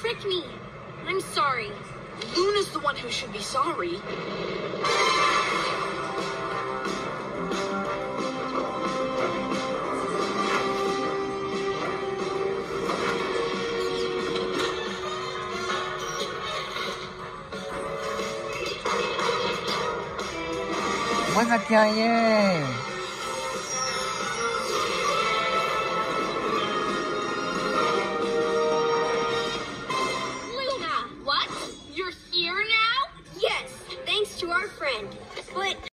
tricked me. I'm sorry. Luna's the one who should be sorry. What's that guy? Yeah. Luna, what? You're here now? Yes, thanks to our friend. But